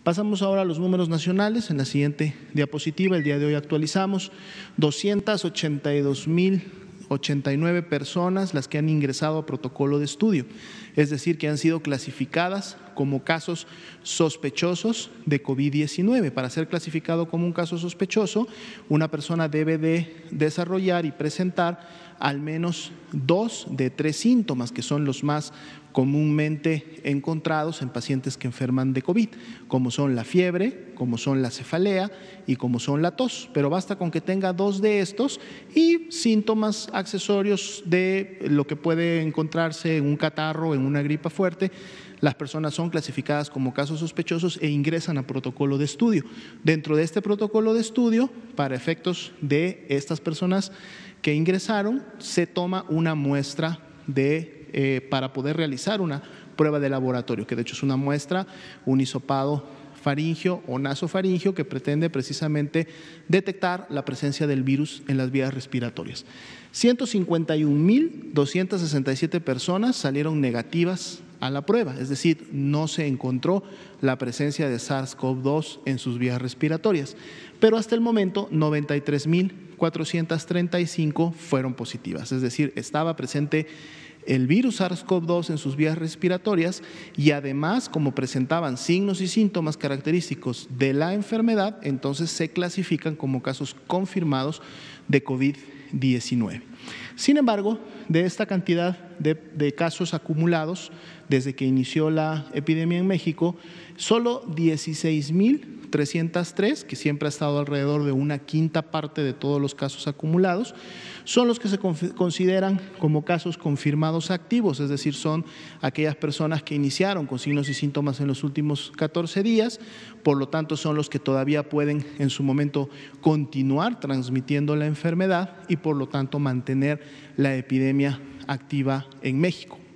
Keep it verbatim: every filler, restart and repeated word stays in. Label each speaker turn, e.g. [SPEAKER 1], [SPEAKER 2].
[SPEAKER 1] Pasamos ahora a los números nacionales. En la siguiente diapositiva, el día de hoy actualizamos doscientas ochenta y dos mil ochenta y nueve personas las que han ingresado a protocolo de estudio, es decir, que han sido clasificadas como casos sospechosos de COVID diecinueve. Para ser clasificado como un caso sospechoso, una persona debe de desarrollar y presentar al menos dos de tres síntomas, que son los más comúnmente encontrados en pacientes que enferman de COVID, como son la fiebre, como son la cefalea y como son la tos. Pero basta con que tenga dos de estos y síntomas accesorios de lo que puede encontrarse en un catarro, en una gripa fuerte. Las personas son clasificadas como casos sospechosos e ingresan a protocolo de estudio. Dentro de este protocolo de estudio, para efectos de estas personas que ingresaron, se toma una muestra de, eh, para poder realizar una prueba de laboratorio, que de hecho es una muestra, un hisopado faríngeo o nasofaríngeo que pretende precisamente detectar la presencia del virus en las vías respiratorias. ciento cincuenta y un mil doscientas sesenta y siete personas salieron negativas a la prueba, es decir, no se encontró la presencia de SARS CoV dos en sus vías respiratorias, pero hasta el momento noventa y tres mil cuatrocientas treinta y cinco fueron positivas, es decir, estaba presente el virus SARS CoV dos en sus vías respiratorias y además, como presentaban signos y síntomas característicos de la enfermedad, entonces se clasifican como casos confirmados de COVID diecinueve. Sin embargo, de esta cantidad de, de casos acumulados desde que inició la epidemia en México, solo dieciséis mil trescientos tres, que siempre ha estado alrededor de una quinta parte de todos los casos acumulados, son los que se consideran como casos confirmados activos, es decir, son aquellas personas que iniciaron con signos y síntomas en los últimos catorce días, por lo tanto son los que todavía pueden en su momento continuar transmitiendo la enfermedad y por lo tanto mantener la epidemia activa en México.